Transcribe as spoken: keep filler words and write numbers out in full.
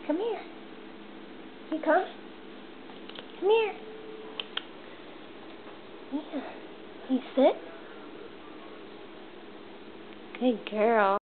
Come here. You come. Come here. Yeah. You sit. Good girl.